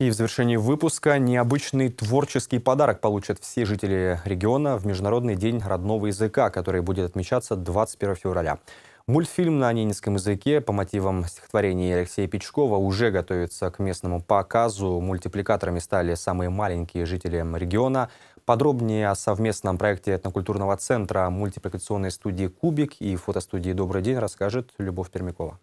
И в завершении выпуска необычный творческий подарок получат все жители региона в Международный день родного языка, который будет отмечаться 21 февраля. Мультфильм на ненецком языке по мотивам стихотворений Алексея Пичкова уже готовится к местному показу. Мультипликаторами стали самые маленькие жители региона. Подробнее о совместном проекте этнокультурного центра мультипликационной студии «Кубик» и фотостудии «Добрый день» расскажет Любовь Пермякова.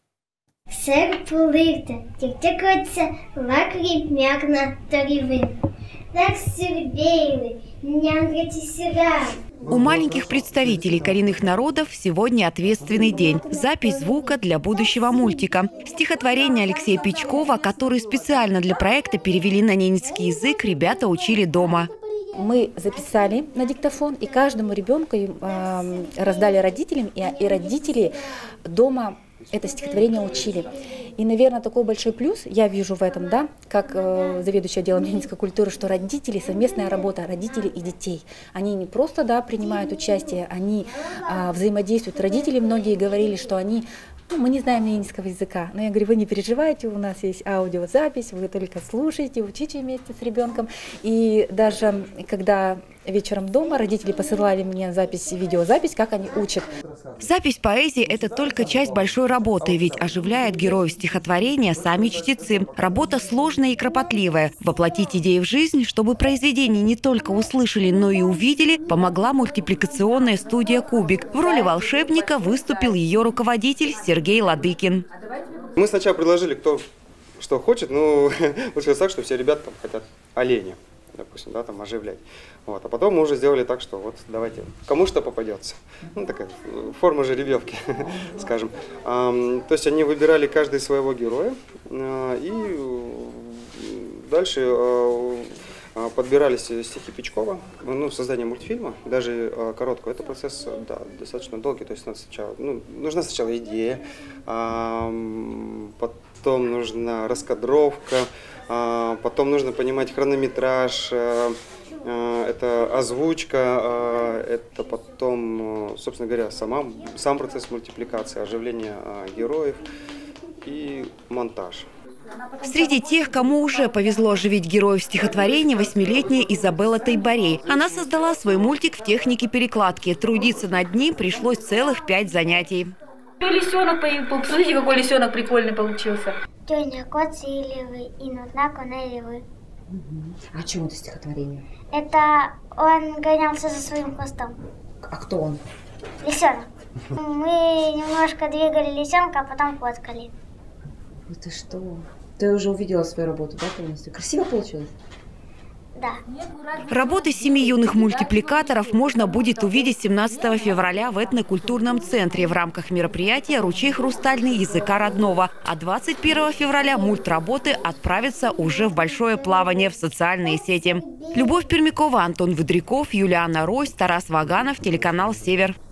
У маленьких представителей коренных народов сегодня ответственный день. Запись звука для будущего мультика. Стихотворение Алексея Пичкова, которые специально для проекта перевели на ненецкий язык, ребята учили дома. Мы записали на диктофон, и каждому ребенку раздали родителям, и родители дома это стихотворение учили. И, наверное, такой большой плюс я вижу в этом, да, как заведующий отделом ненецкой культуры, что родители, совместная работа родителей и детей. Они не просто, да, принимают участие, они взаимодействуют. Родители многие говорили, что они, мы не знаем ненецкого языка. Но я говорю, вы не переживайте, у нас есть аудиозапись, вы только слушайте, учите вместе с ребенком. И даже когда вечером дома родители посылали мне видеозапись, как они учат. Запись поэзии – это только часть большой работы, ведь оживляет героев стихотворения сами чтецы. Работа сложная и кропотливая. Воплотить идеи в жизнь, чтобы произведение не только услышали, но и увидели, помогла мультипликационная студия «Кубик». В роли волшебника выступил ее руководитель Сергей Ладыкин. Мы сначала предложили, кто что хочет, но получилось так, что все ребята там хотят оленя, допустим, да, там оживлять. Вот. А потом мы уже сделали так, что вот давайте, кому что попадется. Ну, такая форма жеребьевки, скажем. То есть они выбирали каждый своего героя, и дальше подбирались стихи Пичкова, создание мультфильма, даже короткого. Это процесс, да, достаточно долгий. То есть нужна сначала идея, потом нужна раскадровка, потом нужно понимать хронометраж, это озвучка, это потом, собственно говоря, сам процесс мультипликации, оживление героев и монтаж. Среди тех, кому уже повезло оживить героев стихотворения, 8-летняя Изабелла Тайбарей. Она создала свой мультик в технике перекладки. Трудиться над ним пришлось целых 5 занятий. Лисенок, посмотрите, какой лисенок прикольный получился. Тёня, кот силивый, и нужна конелевый. А о чем это стихотворение? Это он гонялся за своим хвостом. А кто он? Лисенок. Мы немножко двигали лисенка, а потом фоткали. Это что? Ты уже увидела свою работу, да, полностью? Красиво получилось? Да. Работы 7 юных мультипликаторов можно будет увидеть 17 февраля в этнокультурном центре в рамках мероприятия «Ручей хрустальный языка родного». А 21 февраля мультработы отправятся уже в большое плавание в социальные сети. Любовь Пермякова, Антон Выдряков, Юлиана Рось, Тарас Ваганов, телеканал «Север».